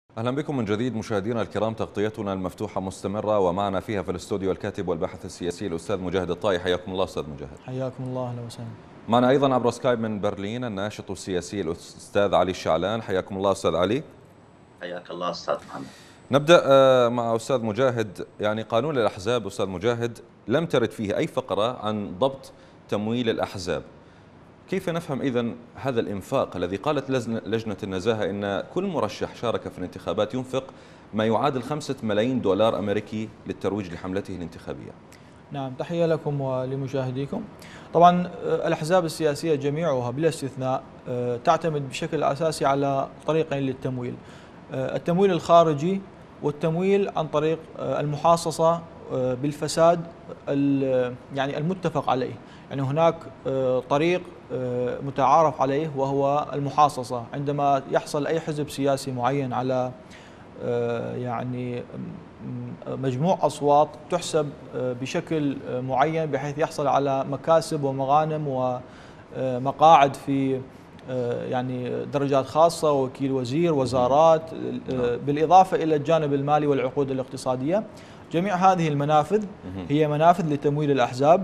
أهلا بكم من جديد مشاهدينا الكرام. تغطيتنا المفتوحة مستمرة ومعنا فيها في الاستوديو الكاتب والباحث السياسي الأستاذ مجاهد الطائي. حياكم الله أستاذ مجاهد. حياكم الله، أهلا وسهلا. معنا أيضا عبر سكايب من برلين الناشط السياسي الأستاذ علي الشعلان. حياكم الله أستاذ علي. حياك الله أستاذ محمد. نبدأ مع أستاذ مجاهد. يعني قانون الأحزاب أستاذ مجاهد لم ترد فيه أي فقرة عن ضبط تمويل الأحزاب. كيف نفهم إذن هذا الإنفاق الذي قالت لجنة النزاهة إن كل مرشح شارك في الانتخابات ينفق ما يعادل 5 ملايين دولار أمريكي للترويج لحملته الانتخابية؟ نعم، تحية لكم ولمشاهديكم. طبعا الأحزاب السياسية جميعها بلا استثناء تعتمد بشكل أساسي على طريقين للتمويل: التمويل الخارجي والتمويل عن طريق المحاصصة بالفساد يعني المتفق عليه. يعني هناك طريق متعارف عليه وهو المحاصصة. عندما يحصل أي حزب سياسي معين على يعني مجموع أصوات تحسب بشكل معين بحيث يحصل على مكاسب ومغانم ومقاعد في يعني درجات خاصة، وكيل وزير، وزارات، بالإضافة إلى الجانب المالي والعقود الاقتصادية. جميع هذه المنافذ هي منافذ لتمويل الأحزاب.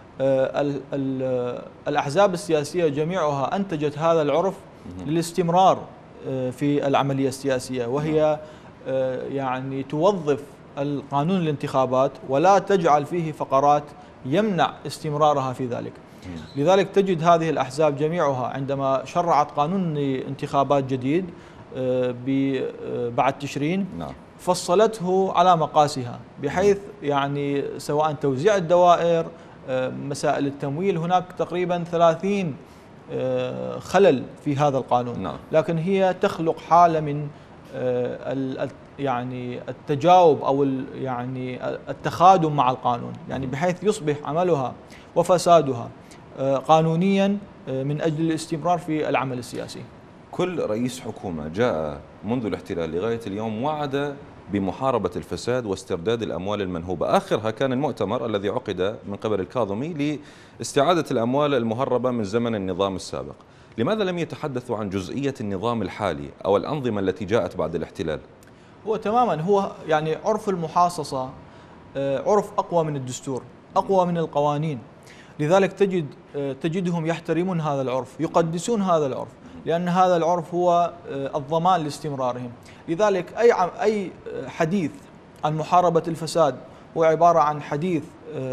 الأحزاب السياسية جميعها أنتجت هذا العرف للاستمرار في العملية السياسية، وهي يعني توظف القانون الانتخابات ولا تجعل فيه فقرات يمنع استمرارها في ذلك. لذلك تجد هذه الأحزاب جميعها عندما شرعت قانون انتخابات جديد بعد تشرين فصلته على مقاسها، بحيث يعني سواء توزيع الدوائر، مسائل التمويل، هناك تقريبا 30 خلل في هذا القانون. لكن هي تخلق حالة من يعني التجاوب أو يعني التخادم مع القانون، يعني بحيث يصبح عملها وفسادها قانونيا من أجل الاستمرار في العمل السياسي. كل رئيس حكومة جاء منذ الاحتلال لغاية اليوم وعد بمحاربة الفساد واسترداد الأموال المنهوبة. آخرها كان المؤتمر الذي عقد من قبل الكاظمي لاستعادة الأموال المهربة من زمن النظام السابق. لماذا لم يتحدثوا عن جزئية النظام الحالي أو الأنظمة التي جاءت بعد الاحتلال؟ هو تماما هو يعني عرف المحاصصة عرف أقوى من الدستور، أقوى من القوانين. لذلك تجدهم يحترمون هذا العرف، يقدسون هذا العرف، لأن هذا العرف هو الضمان لاستمرارهم. لذلك أي حديث عن محاربة الفساد هو عبارة عن حديث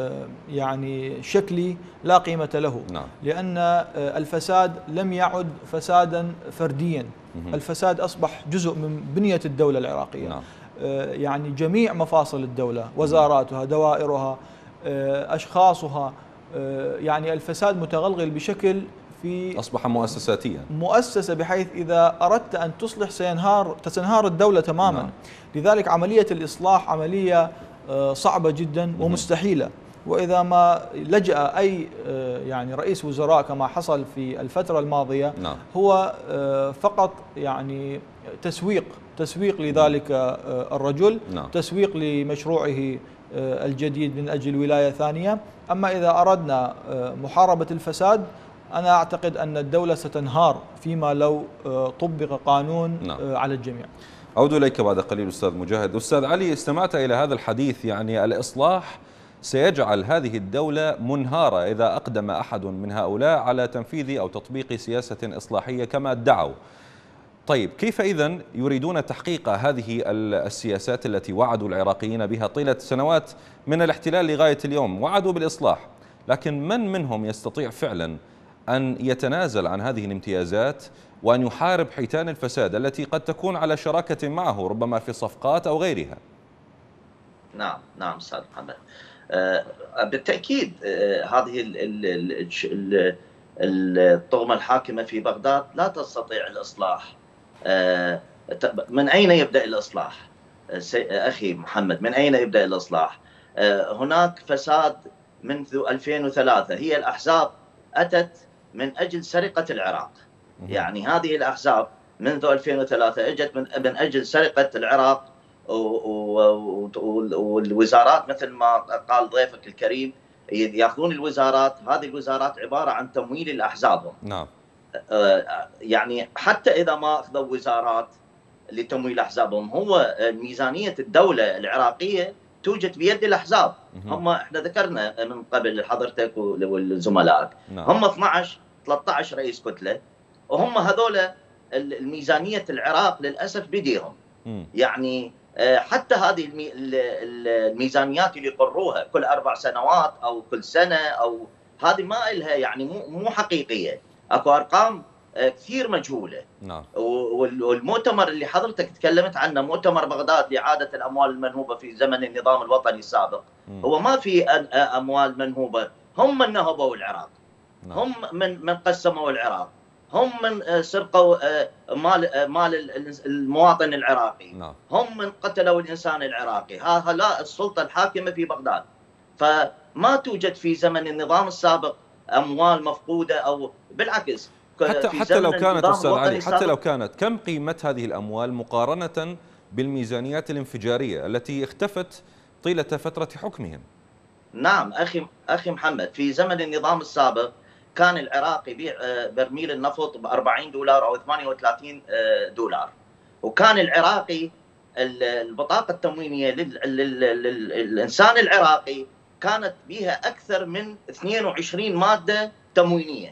يعني شكلي لا قيمة له. لأن الفساد لم يعد فسادا فرديا، الفساد أصبح جزء من بنية الدولة العراقية. يعني جميع مفاصل الدولة، وزاراتها، دوائرها، أشخاصها، يعني الفساد متغلغل بشكل أصبح مؤسساتيا، مؤسسة، بحيث إذا أردت أن تصلح تنهار الدولة تماما. لذلك عملية الإصلاح عملية صعبة جدا ومستحيلة. وإذا ما لجأ أي يعني رئيس وزراء كما حصل في الفترة الماضية هو فقط يعني تسويق لذلك الرجل، تسويق لمشروعه الجديد من أجل ولاية ثانية. أما إذا أردنا محاربة الفساد أنا أعتقد أن الدولة ستنهار فيما لو طبق قانون على الجميع. أعود إليك بعد قليل أستاذ مجاهد. أستاذ علي، استمعت إلى هذا الحديث. يعني الإصلاح سيجعل هذه الدولة منهارة إذا أقدم أحد من هؤلاء على تنفيذ أو تطبيق سياسة إصلاحية كما ادعوا. طيب كيف إذن يريدون تحقيق هذه السياسات التي وعدوا العراقيين بها طيلة سنوات من الاحتلال لغاية اليوم؟ وعدوا بالإصلاح، لكن من منهم يستطيع فعلا أن يتنازل عن هذه الامتيازات وأن يحارب حيتان الفساد التي قد تكون على شراكة معه ربما في صفقات أو غيرها؟ نعم أستاذ محمد، بالتأكيد هذه الطغمة الحاكمة في بغداد لا تستطيع الإصلاح. من أين يبدأ الإصلاح أخي محمد؟ من أين يبدأ الإصلاح؟ هناك فساد منذ 2003. هي الأحزاب أتت من أجل سرقة العراق. يعني هذه الأحزاب منذ 2003 اجت من أجل سرقة العراق، والوزارات مثل ما قال ضيفك الكريم ياخذون الوزارات. هذه الوزارات عبارة عن تمويل الأحزاب. يعني حتى إذا ما أخذوا وزارات لتمويل احزابهم، هو ميزانيه الدوله العراقيه توجد بيد الاحزاب. هم احنا ذكرنا من قبل حضرتك والزملاء، هم 12 13 رئيس كتله، وهم هذول الميزانيه العراق للاسف بيديهم. يعني حتى هذه الميزانيات اللي يقروها كل 4 سنوات او كل سنه، او هذه ما لها يعني مو حقيقيه، اكو ارقام كثير مجهوله. نعم. والمؤتمر اللي حضرتك تكلمت عنه، مؤتمر بغداد لاعاده الاموال المنهوبه في زمن النظام الوطني السابق، هو ما في اموال منهوبه، هم من نهبوا العراق. نعم. هم من قسموا العراق، هم من سرقوا مال المواطن العراقي. نعم. هم من قتلوا الانسان العراقي. هؤلاء السلطه الحاكمه في بغداد. فما توجد في زمن النظام السابق اموال مفقوده، او بالعكس حتى لو كانت استاذ علي، حتى لو كانت، كم قيمه هذه الاموال مقارنه بالميزانيات الانفجاريه التي اختفت طيله فتره حكمهم؟ نعم اخي محمد، في زمن النظام السابق كان العراق يبيع برميل النفط ب 40 دولار او 38 دولار، وكان العراقي البطاقه التموينيه للانسان العراقي كانت بها اكثر من 22 ماده تموينيه.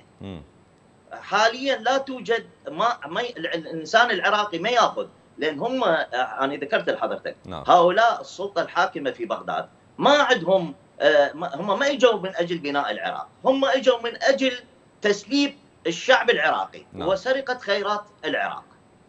حاليا لا توجد، الانسان العراقي ما ياخذ، لان هم انا ذكرت لحضرتك هؤلاء السلطه الحاكمه في بغداد ما عندهم، هم ما اجوا من اجل بناء العراق، هم اجوا من اجل تسليب الشعب العراقي وسرقه خيرات العراق.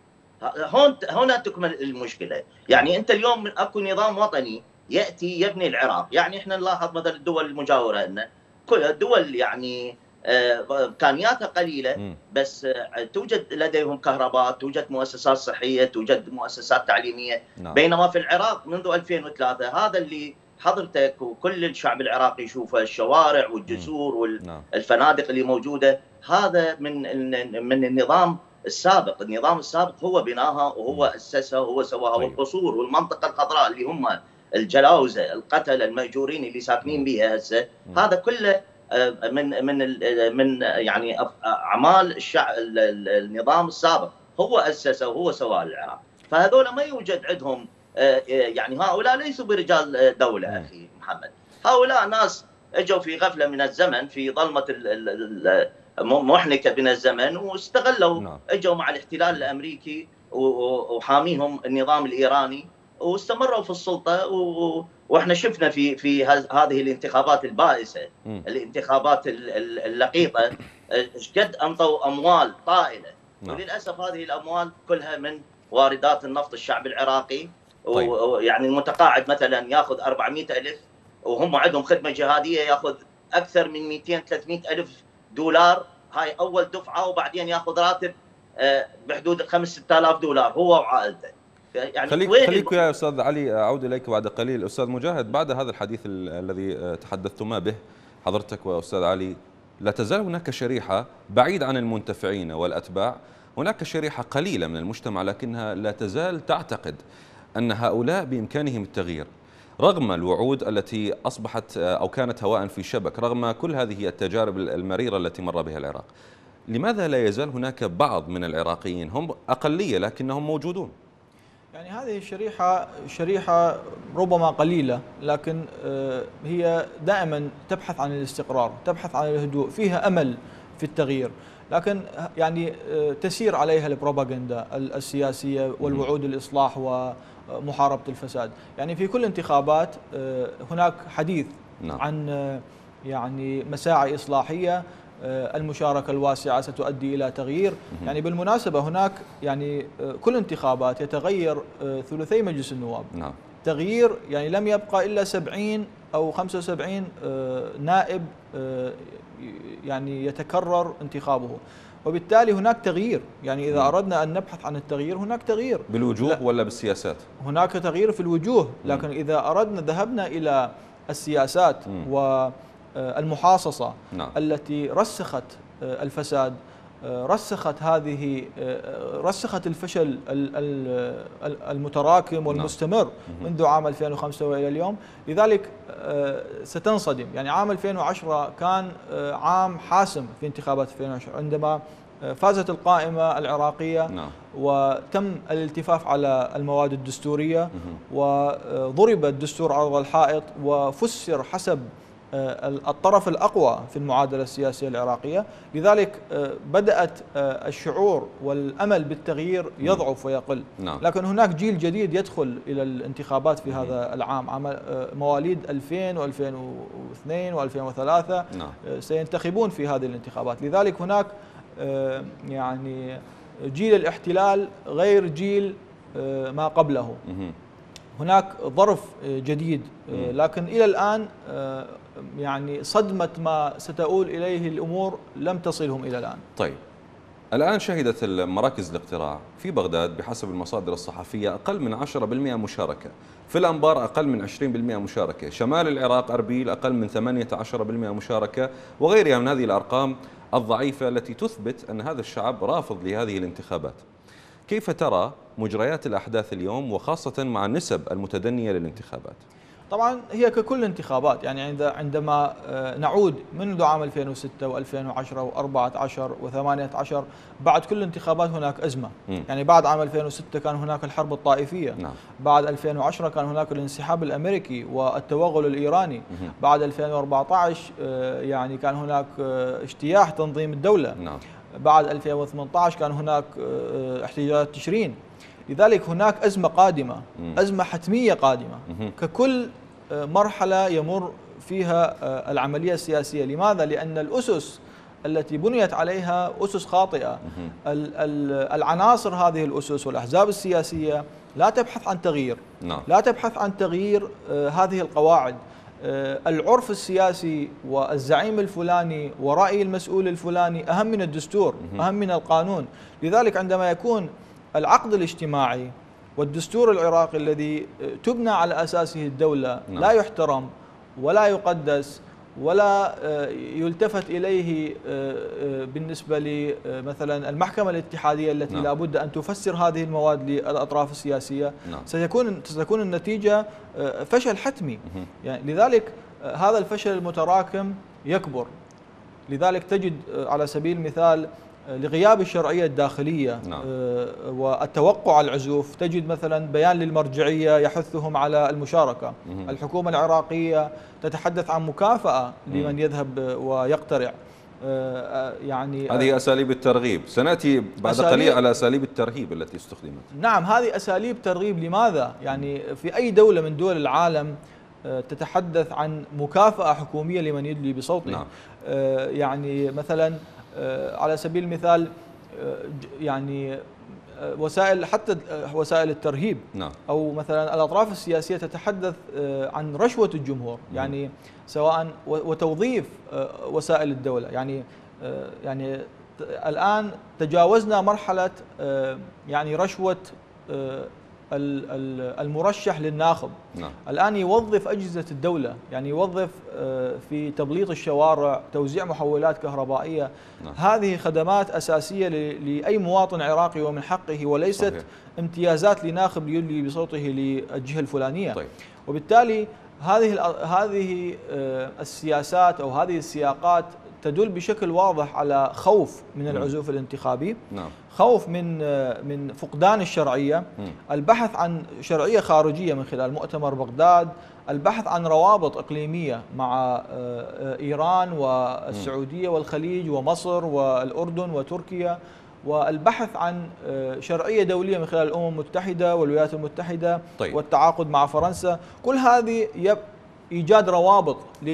هنا تكمن المشكله. يعني انت اليوم من اكو نظام وطني ياتي يبني العراق، يعني احنا نلاحظ مثلا الدول المجاوره لنا كل الدول يعني امكانياتها قليله، بس توجد لديهم كهرباء، توجد مؤسسات صحيه، توجد مؤسسات تعليميه. بينما في العراق منذ 2003 هذا اللي حضرتك وكل الشعب العراقي يشوفه، الشوارع والجسور والفنادق اللي موجوده، هذا من النظام السابق. النظام السابق هو بناها وهو اسسها وهو سواها. والقصور والمنطقه الخضراء اللي هم الجلاوزه، القتله، المأجورين اللي ساكنين بها هسه، هذا كله من يعني اعمال النظام السابق، هو اسسه وهو سواه العراق. فهذول ما يوجد عندهم، يعني هؤلاء ليسوا برجال دوله اخي محمد، هؤلاء ناس اجوا في غفله من الزمن، في ظلمه محنكه من الزمن، واستغلوا اجوا مع الاحتلال الامريكي وحاميهم النظام الايراني، واستمروا في السلطه. واحنا شفنا في هذه الانتخابات البائسه، الانتخابات اللقيطه، ايش قد انطوا اموال طائله. وللاسف هذه الاموال كلها من واردات النفط الشعب العراقي. ويعني المتقاعد مثلا ياخذ 400,000، وهم عندهم خدمه جهاديه ياخذ اكثر من 200-300,000 دولار، هاي اول دفعه، وبعدين ياخذ راتب بحدود 5-6,000 دولار هو وعائلته. يعني خليك يا استاذ علي، اعود اليك بعد قليل. استاذ مجاهد، بعد هذا الحديث الذي تحدثتما به حضرتك واستاذ علي، لا تزال هناك شريحه بعيد عن المنتفعين والاتباع، هناك شريحه قليله من المجتمع لكنها لا تزال تعتقد ان هؤلاء بامكانهم التغيير رغم الوعود التي اصبحت او كانت هواء في شبك، رغم كل هذه التجارب المريره التي مر بها العراق. لماذا لا يزال هناك بعض من العراقيين، هم اقليه لكنهم موجودون؟ يعني هذه شريحة ربما قليلة، لكن هي دائما تبحث عن الاستقرار، تبحث عن الهدوء، فيها أمل في التغيير، لكن يعني تسير عليها البروباغندا السياسية والوعود الإصلاح ومحاربة الفساد. يعني في كل انتخابات هناك حديث عن يعني مساعي إصلاحية، المشاركة الواسعة ستؤدي إلى تغيير. يعني بالمناسبة هناك يعني كل انتخابات يتغير ثلثي مجلس النواب. تغيير، يعني لم يبقى إلا 70 أو 75 نائب يعني يتكرر انتخابه، وبالتالي هناك تغيير. يعني إذا أردنا أن نبحث عن التغيير هناك تغيير بالوجوه ولا بالسياسات؟ هناك تغيير في الوجوه، لكن إذا أردنا ذهبنا إلى السياسات والمحاصصة التي رسخت الفساد، رسخت الفشل المتراكم والمستمر منذ عام 2005 وإلى اليوم، لذلك ستنصدم. يعني عام 2010 كان عام حاسم في انتخابات 2010 عندما فازت القائمة العراقية نعم. وتم الالتفاف على المواد الدستورية وضرب الدستور عرض الحائط وفسر حسب الطرف الأقوى في المعادلة السياسية العراقية. لذلك بدأت الشعور والأمل بالتغيير يضعف ويقل. نعم. لكن هناك جيل جديد يدخل إلى الانتخابات في هذا العام، مواليد 2000 و2002 و2003 نعم. سينتخبون في هذه الانتخابات. لذلك هناك يعني جيل الاحتلال غير جيل ما قبله، هناك ظرف جديد، لكن إلى الآن يعني صدمة ما ستؤول إليه الأمور لم تصلهم إلى الآن. طيب، الآن شهدت مراكز الاقتراع في بغداد بحسب المصادر الصحفية أقل من 10% مشاركة، في الأنبار أقل من 20% مشاركة، شمال العراق أربيل أقل من 18% مشاركة، وغيرها من هذه الأرقام الضعيفة التي تثبت أن هذا الشعب رافض لهذه الانتخابات. كيف ترى مجريات الأحداث اليوم وخاصة مع النسب المتدنية للانتخابات؟ طبعا هي ككل انتخابات، يعني عندما نعود منذ عام 2006 و2010 و14 و18 بعد كل الانتخابات هناك أزمة. يعني بعد عام 2006 كان هناك الحرب الطائفية. نعم. بعد 2010 كان هناك الانسحاب الأمريكي والتوغل الإيراني. بعد 2014 يعني كان هناك اجتياح تنظيم الدولة. نعم. بعد 2018 كان هناك احتجاجات تشرين. لذلك هناك أزمة قادمة، أزمة حتمية قادمة ككل مرحلة يمر فيها العملية السياسية. لماذا؟ لأن الأسس التي بنيت عليها أسس خاطئة. العناصر هذه الأسس والأحزاب السياسية لا تبحث عن تغيير. نعم. لا تبحث عن تغيير هذه القواعد. العرف السياسي والزعيم الفلاني ورأي المسؤول الفلاني أهم من الدستور، أهم من القانون. لذلك عندما يكون العقد الاجتماعي والدستور العراقي الذي تبنى على أساسه الدولة لا يحترم ولا يقدس ولا يلتفت إليه بالنسبة لمثلا المحكمة الاتحادية التي لا بد أن تفسر هذه المواد للأطراف السياسية، ستكون النتيجة فشل حتمي. يعني لذلك هذا الفشل المتراكم يكبر. لذلك تجد على سبيل المثال لغياب الشرعية الداخلية والتوقع العزوف، تجد مثلا بيان للمرجعية يحثهم على المشاركة. الحكومة العراقية تتحدث عن مكافأة لمن يذهب ويقترع. يعني هذه أساليب الترغيب، سنأتي بعد قليل على أساليب الترهيب التي استخدمت. نعم، هذه أساليب ترغيب. لماذا؟ يعني في أي دولة من دول العالم تتحدث عن مكافأة حكومية لمن يدلي بصوته؟ نعم. يعني مثلا على سبيل المثال يعني وسائل، حتى وسائل الترهيب. نعم. أو مثلا الأطراف السياسية تتحدث عن رشوة الجمهور، يعني سواء وتوظيف وسائل الدولة. يعني الآن تجاوزنا مرحلة يعني رشوة المرشح للناخب. نعم. الآن يوظف أجهزة الدولة، يعني يوظف في تبليط الشوارع، توزيع محولات كهربائية. نعم. هذه خدمات أساسية لأي مواطن عراقي ومن حقه، وليست صحيح. امتيازات لناخب يدلي بصوته للجهة الفلانية. طيب. وبالتالي هذه السياسات أو هذه السياقات تدل بشكل واضح على خوف من العزوف الانتخابي. نعم. خوف من فقدان الشرعية، البحث عن شرعية خارجية من خلال مؤتمر بغداد، البحث عن روابط إقليمية مع إيران والسعودية والخليج ومصر والأردن وتركيا، والبحث عن شرعية دولية من خلال الأمم المتحدة والولايات المتحدة. طيب. والتعاقد مع فرنسا. كل هذه إيجاد روابط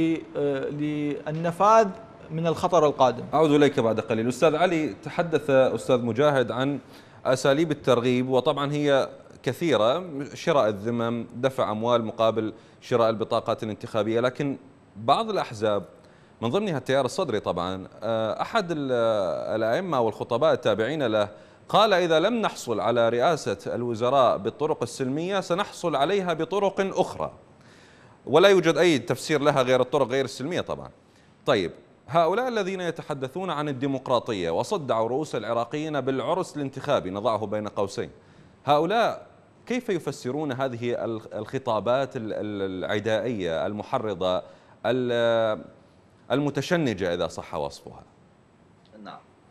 للنفاذ من الخطر القادم. أعود إليك بعد قليل. أستاذ علي، تحدث أستاذ مجاهد عن أساليب الترغيب، وطبعا هي كثيرة: شراء الذمم، دفع أموال مقابل شراء البطاقات الانتخابية. لكن بعض الأحزاب من ضمنها التيار الصدري طبعا، أحد الأئمة والخطباء التابعين له قال: إذا لم نحصل على رئاسة الوزراء بالطرق السلمية سنحصل عليها بطرق أخرى، ولا يوجد أي تفسير لها غير الطرق غير السلمية طبعا. طيب، هؤلاء الذين يتحدثون عن الديمقراطية وصدعوا رؤوس العراقيين بالعرس الانتخابي، نضعه بين قوسين، هؤلاء كيف يفسرون هذه الخطابات العدائية المحرضة المتشنجة إذا صح وصفها؟ نعم،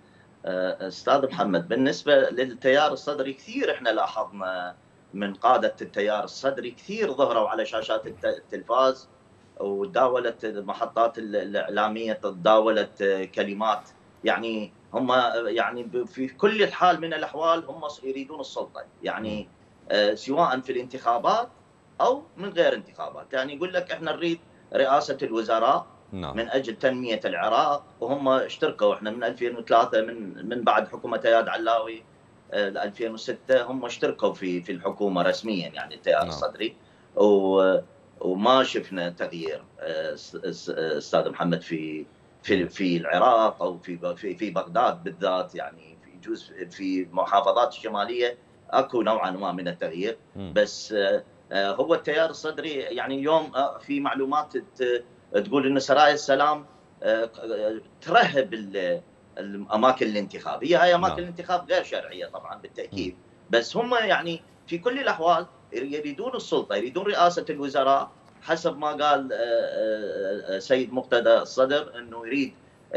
استاذ محمد، بالنسبه للتيار الصدري كثير احنا لاحظنا من قاده التيار الصدري كثير ظهروا على شاشات التلفاز، وتداولت المحطات الاعلاميه، تداولت كلمات، يعني هم يعني في كل حال من الاحوال هم يريدون السلطه، يعني سواء في الانتخابات او من غير انتخابات. يعني يقول لك احنا نريد رئاسه الوزراء من اجل تنميه العراق، وهم اشتركوا احنا من 2003 من بعد حكومه اياد علاوي 2006 هم اشتركوا في الحكومه رسميا، يعني التيار الصدري، وما شفنا تغيير استاذ محمد في العراق او في بغداد بالذات، يعني في جزء في المحافظات الشماليه اكو نوعا ما من التغيير. بس هو التيار الصدري يعني اليوم في معلومات تقول ان سرايا السلام ترهب الاماكن الانتخاب. هاي اماكن الانتخاب غير شرعيه طبعا بالتاكيد، بس هم يعني في كل الاحوال يريدون السلطه، يريدون رئاسه الوزراء، حسب ما قال سيد مقتدى الصدر انه يريد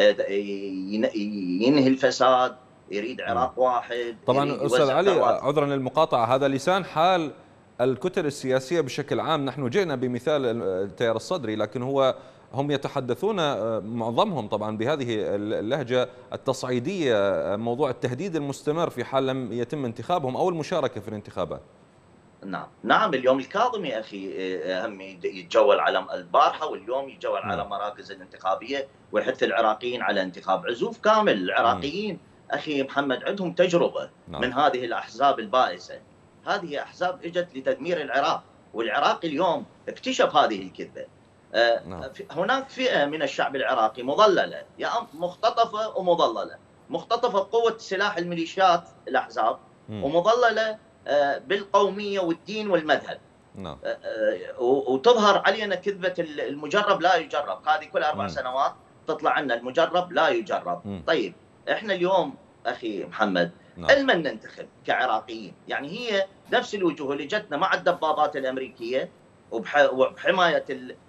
ينهي الفساد، يريد عراق واحد. طبعا استاذ علي، عذرا للمقاطعه، هذا لسان حال الكتل السياسيه بشكل عام. نحن جئنا بمثال التيار الصدري، لكن هم يتحدثون معظمهم طبعا بهذه اللهجه التصعيديه، موضوع التهديد المستمر في حال لم يتم انتخابهم او المشاركه في الانتخابات. نعم اليوم الكاظمي يا اخي هم يتجول على البارحه واليوم يتجول على مراكز الانتخابيه ويحث العراقيين على انتخاب عزوف كامل. العراقيين اخي محمد عندهم تجربه من هذه الاحزاب البائسه، هذه احزاب اجت لتدمير العراق، والعراقي اليوم اكتشف هذه الكذبه. هناك فئه من الشعب العراقي مضلله، مختطفه ومضلله، مختطفه بقوه سلاح الميليشيات الاحزاب، ومضلله بالقوميه والدين والمذهب. وتظهر علينا كذبه المجرب لا يجرب، هذه كل 4 سنوات تطلع لنا المجرب لا يجرب. طيب احنا اليوم اخي محمد المن ننتخب كعراقيين، يعني هي نفس الوجوه اللي جتنا مع الدبابات الامريكيه وبحمايه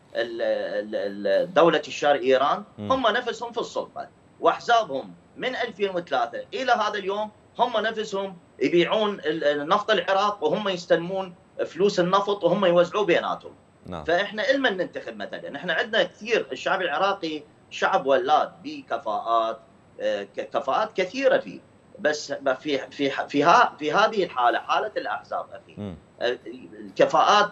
دولة الشرق إيران، هم نفسهم في السلطة، وأحزابهم من 2003 إلى هذا اليوم هم نفسهم يبيعون نفط العراق، وهم يستلمون فلوس النفط وهم يوزعوه بيناتهم. فإحنا إلما ننتخب مثلا، إحنا عندنا كثير، الشعب العراقي شعب ولاد بكفاءات، كفاءات كثيرة فيه، بس في هذه الحالة، حالة الأحزاب أخي، الكفاءات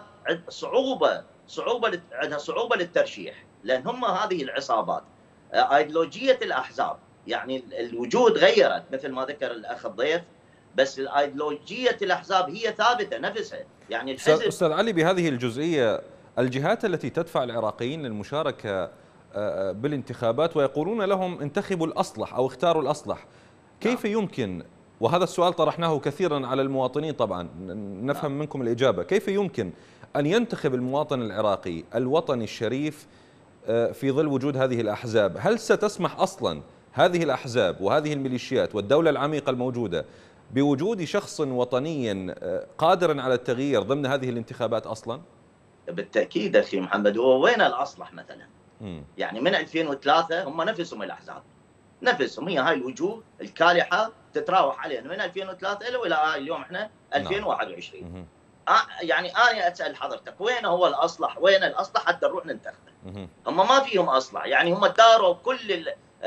عندها صعوبة للترشيح، لأن هم هذه العصابات ايديولوجية الأحزاب، يعني الوجود تغيرت مثل ما ذكر الأخ الضيف، بس الايديولوجية الأحزاب هي ثابتة نفسها. يعني الحزب أستاذ علي، بهذه الجزئية الجهات التي تدفع العراقيين للمشاركة بالانتخابات ويقولون لهم انتخبوا الأصلح أو اختاروا الأصلح، كيف يمكن، وهذا السؤال طرحناه كثيرا على المواطنين طبعا، نفهم منكم الإجابة، كيف يمكن أن ينتخب المواطن العراقي الوطني الشريف في ظل وجود هذه الأحزاب؟ هل ستسمح أصلا هذه الأحزاب وهذه الميليشيات والدولة العميقة الموجودة بوجود شخص وطني قادر على التغيير ضمن هذه الانتخابات أصلا؟ بالتأكيد أخي محمد. هو وين الأصلح مثلا؟ يعني من 2003 هم نفسهم الأحزاب، نفسهم هي هاي الوجوه الكالحة تتراوح علينا من 2003 إلى اليوم احنا 2021. يعني أنا أسأل حضرتك وين هو الأصلح؟ وين الأصلح حتى نروح ننتخبه؟ هم ما فيهم أصلح، يعني هم داروا كل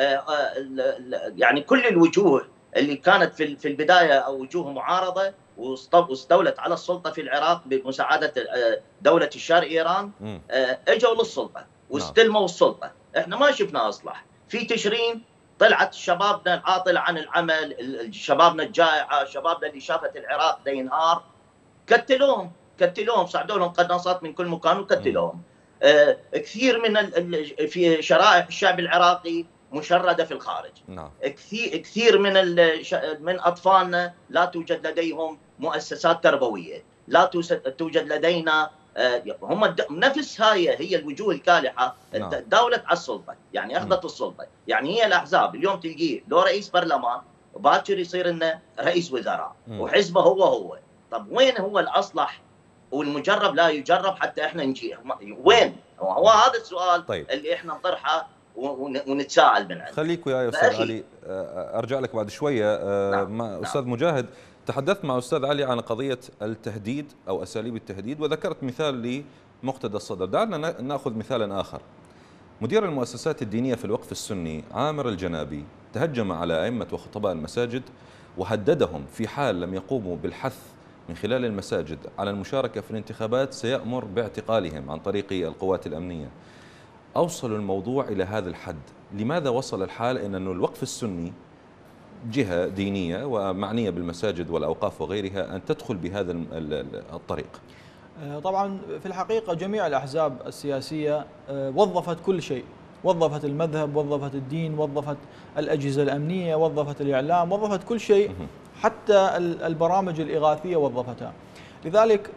يعني كل الوجوه اللي كانت في البداية أو وجوه معارضة واستولت على السلطة في العراق بمساعدة دولة الشرق إيران، اجوا للسلطة واستلموا السلطة. احنا ما شفنا أصلح. في تشرين طلعت شبابنا العاطلة عن العمل، شبابنا الجائعة، شبابنا اللي شافت العراق دا ينهار، كتلوهم صعدوا لهم قناصات من كل مكان وكتلوهم. كثير في شرائح الشعب العراقي مشردة في الخارج. كثير من أطفالنا لا توجد لديهم مؤسسات تربوية، لا توجد لدينا هم نفس هي الوجوه الكالحة داولت على السلطة، يعني أخذت السلطة. يعني هي الأحزاب اليوم تلقيه لو رئيس برلمان باكر يصير لنا رئيس وزراء وحزبه هو. طب وين هو الأصلح والمجرب لا يجرب حتى احنا نجي؟ وين هو هذا السؤال اللي احنا نطرحه ونتساءل من عنده. خليك وياي أستاذ علي، أرجع لك بعد شوية. مع أستاذ مجاهد، تحدثت مع أستاذ علي عن قضية التهديد أو أساليب التهديد، وذكرت مثال لمقتدى الصدر. دعنا نأخذ مثالا آخر. مدير المؤسسات الدينية في الوقف السني عامر الجنابي تهجم على أئمة وخطباء المساجد وهددهم في حال لم يقوموا بالحث من خلال المساجد على المشاركة في الانتخابات سيأمر باعتقالهم عن طريق القوات الأمنية. أوصلوا الموضوع إلى هذا الحد. لماذا وصل الحال إن الوقف السني جهة دينية ومعنية بالمساجد والأوقاف وغيرها أن تدخل بهذا الطريق؟ طبعا في الحقيقة جميع الأحزاب السياسية وظفت كل شيء، وظفت المذهب، وظفت الدين، وظفت الأجهزة الأمنية، وظفت الإعلام، وظفت كل شيء، حتى البرامج الإغاثية وظفتها. لذلك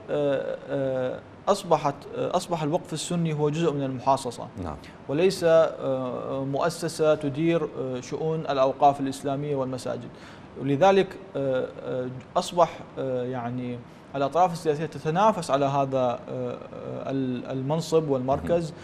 أصبح الوقف السني هو جزء من المحاصصة، نعم، وليس مؤسسة تدير شؤون الأوقاف الإسلامية والمساجد. ولذلك أصبح يعني الأطراف السياسية تتنافس على هذا المنصب والمركز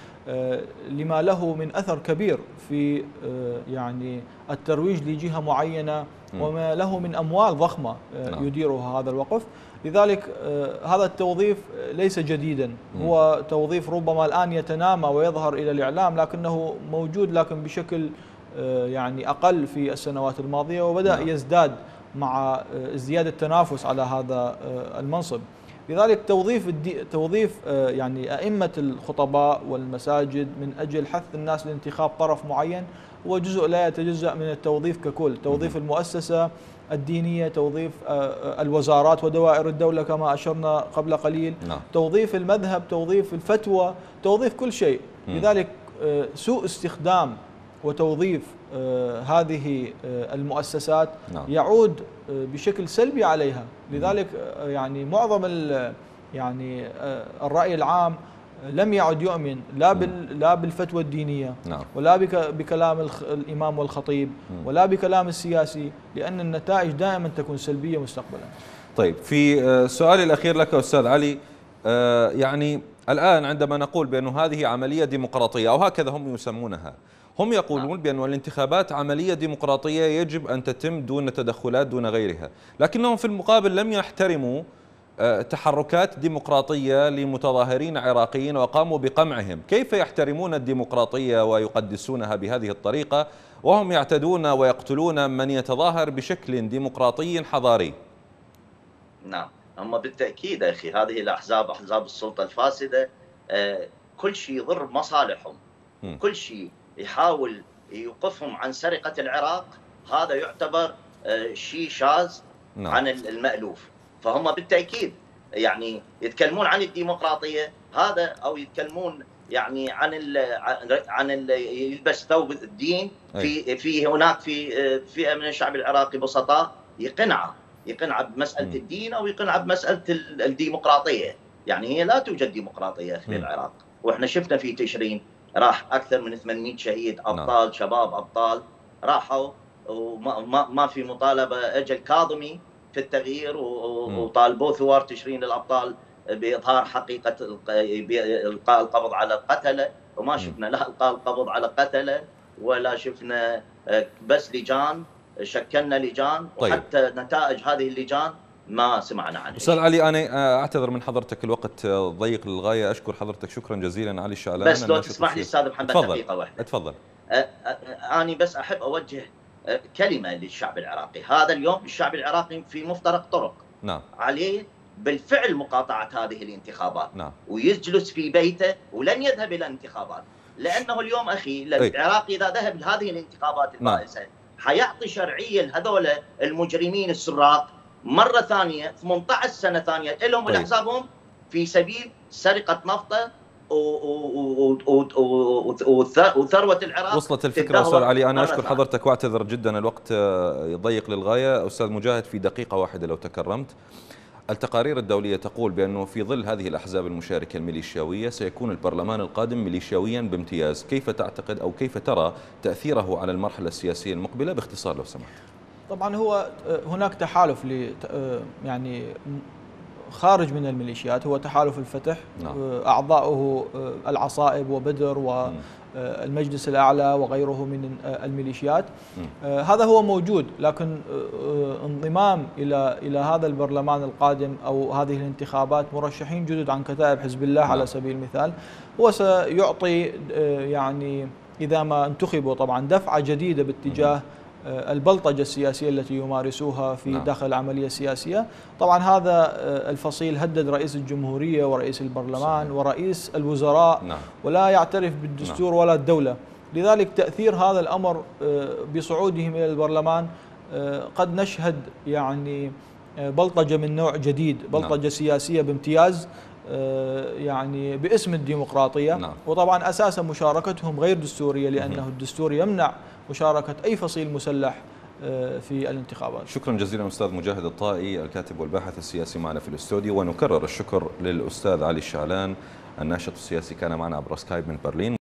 لما له من أثر كبير في يعني الترويج لجهة معينة، وما له من أموال ضخمة يديرها هذا الوقف. لذلك هذا التوظيف ليس جديدا، هو توظيف ربما الآن يتنامى ويظهر إلى الإعلام، لكنه موجود لكن بشكل يعني أقل في السنوات الماضية، وبدأ يزداد مع ازدياد التنافس على هذا المنصب. لذلك توظيف يعني أئمة الخطباء والمساجد من أجل حث الناس لانتخاب طرف معين هو جزء لا يتجزأ من التوظيف ككل. توظيف المؤسسة الدينية، توظيف الوزارات ودوائر الدولة كما أشرنا قبل قليل، توظيف المذهب، توظيف الفتوى، توظيف كل شيء. لذلك سوء استخدام وتوظيف هذه المؤسسات يعود بشكل سلبي عليها. لذلك يعني معظم يعني الرأي العام لم يعد يؤمن لا بالفتوى الدينية، ولا بكلام الإمام والخطيب، ولا بكلام السياسي، لأن النتائج دائما تكون سلبية مستقبلا. طيب، في سؤالي الأخير لك أستاذ علي، يعني الآن عندما نقول بأن هذه عملية ديمقراطية أو هكذا هم يسمونها، هم يقولون بأن الانتخابات عملية ديمقراطية يجب أن تتم دون تدخلات دون غيرها، لكنهم في المقابل لم يحترموا تحركات ديمقراطية لمتظاهرين عراقيين وقاموا بقمعهم. كيف يحترمون الديمقراطية ويقدسونها بهذه الطريقة وهم يعتدون ويقتلون من يتظاهر بشكل ديمقراطي حضاري؟ نعم، هم بالتأكيد أخي هذه الأحزاب، أحزاب السلطة الفاسدة، كل شيء يضر مصالحهم، كل شيء يحاول يوقفهم عن سرقة العراق، هذا يعتبر شيء شاذ عن المألوف. فهم بالتأكيد يعني يتكلمون عن الديمقراطية هذا، أو يتكلمون يعني عن يلبس ثوب الدين. في هناك في فئة من الشعب العراقي بسطاء يقنع بمسألة الدين أو يقنع بمسألة الديمقراطية. يعني هي لا توجد ديمقراطية في العراق، وإحنا شفنا في تشرين راح أكثر من 800 شهيد، أبطال شباب، أبطال راحوا، وما في مطالبة. أجل كاظمي في التغيير وطالبوا ثوار تشرين للأبطال بإظهار حقيقة إلقاء القبض على القتلة، وما شفنا لا إلقاء القبض على القتلة ولا شفنا، بس لجان، شكلنا لجان، وحتى نتائج هذه اللجان ما سمعنا عنها. أستاذ علي، أنا أعتذر من حضرتك، الوقت ضيق للغاية. أشكر حضرتك شكرا جزيلا علي الشعلان. بس لو تسمح لي أستاذ محمد دقيقة واحدة. اتفضل. أنا بس أحب أوجه كلمة للشعب العراقي. هذا اليوم الشعب العراقي في مفترق طرق، عليه بالفعل مقاطعة هذه الانتخابات، ويجلس في بيته ولن يذهب إلى الانتخابات، لأنه اليوم أخي العراقي إذا ذهب لهذه الانتخابات البائسة حيعطي شرعية لهذول المجرمين السراق مرة ثانية، 18 سنة ثانية لهم ولحسابهم في سبيل سرقة نفطة وثروة العراق. وصلت الفكرة أستاذ علي. أنا أشكر حضرتك وأعتذر جدا، الوقت ضيق للغاية. أستاذ مجاهد، في دقيقة واحدة لو تكرمت. التقارير الدولية تقول بأنه في ظل هذه الأحزاب المشاركة الميليشياوية سيكون البرلمان القادم ميليشياويا بامتياز. كيف تعتقد أو كيف ترى تأثيره على المرحلة السياسية المقبلة باختصار لو سمحت؟ طبعا هو هناك تحالف يعني خارج من الميليشيات، هو تحالف الفتح. نعم. أعضاؤه العصائب وبدر والمجلس الأعلى وغيره من الميليشيات. هذا هو موجود، لكن انضمام إلى هذا البرلمان القادم أو هذه الانتخابات مرشحين جدد عن كتائب حزب الله على سبيل المثال، هو سيعطي يعني إذا ما انتخبوا طبعا دفعة جديدة باتجاه البلطجة السياسية التي يمارسوها في داخل العملية السياسية. طبعا هذا الفصيل هدد رئيس الجمهورية ورئيس البرلمان ورئيس الوزراء، ولا يعترف بالدستور ولا الدولة. لذلك تأثير هذا الأمر بصعودهم إلى البرلمان قد نشهد يعني بلطجة من نوع جديد، بلطجة سياسية بامتياز يعني باسم الديمقراطية. وطبعا أساسا مشاركتهم غير دستورية، لأنه الدستور يمنع مشاركة أي فصيل مسلح في الانتخابات. شكرا جزيلا أستاذ مجاهد الطائي، الكاتب والباحث السياسي معنا في الاستوديو. ونكرر الشكر للأستاذ علي الشعلان الناشط السياسي، كان معنا عبر سكايب من برلين.